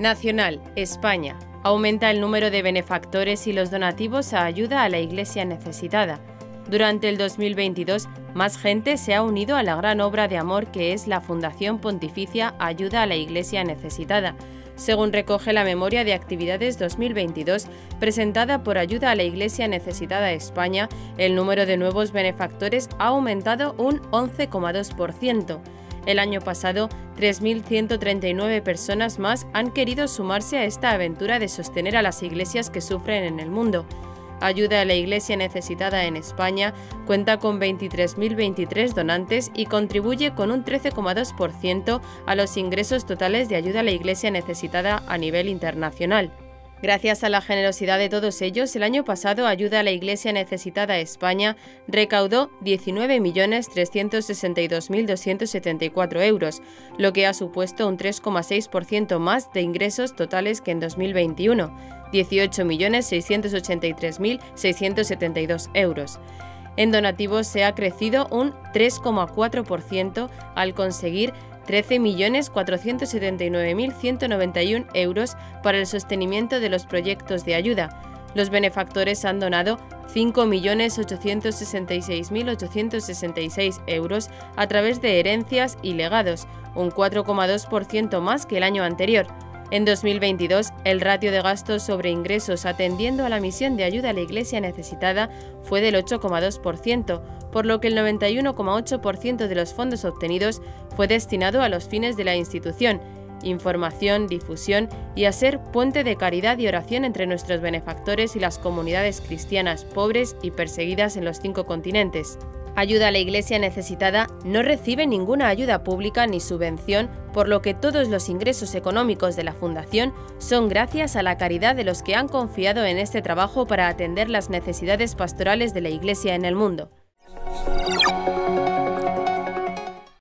Nacional, España. Aumenta el número de benefactores y los donativos a ayuda a la Iglesia necesitada. Durante el 2022, más gente se ha unido a la gran obra de amor que es la Fundación Pontificia Ayuda a la Iglesia Necesitada, según recoge la Memoria de Actividades 2022 presentada por Ayuda a la Iglesia Necesitada España. El número de nuevos benefactores ha aumentado un 11,2%. El año pasado, 3.139 personas más han querido sumarse a esta aventura de sostener a las iglesias que sufren en el mundo. Ayuda a la Iglesia Necesitada en España cuenta con 23.023 donantes y contribuye con un 13,2% a los ingresos totales de ayuda a la Iglesia Necesitada a nivel internacional. Gracias a la generosidad de todos ellos, el año pasado Ayuda a la Iglesia Necesitada España recaudó 19.362.274 euros, lo que ha supuesto un 3,6% más de ingresos totales que en 2021, 18.683.672 euros. En donativos se ha crecido un 3,4% al conseguir 13.479.191 euros para el sostenimiento de los proyectos de ayuda. Los benefactores han donado 5.866.866 euros a través de herencias y legados, un 4,2% más que el año anterior. En 2022, el ratio de gastos sobre ingresos atendiendo a la misión de ayuda a la Iglesia necesitada fue del 8,2%, por lo que el 91,8% de los fondos obtenidos fue destinado a los fines de la institución, información, difusión y a ser puente de caridad y oración entre nuestros benefactores y las comunidades cristianas pobres y perseguidas en los 5 continentes. Ayuda a la Iglesia Necesitada no recibe ninguna ayuda pública ni subvención, por lo que todos los ingresos económicos de la Fundación son gracias a la caridad de los que han confiado en este trabajo para atender las necesidades pastorales de la Iglesia en el mundo.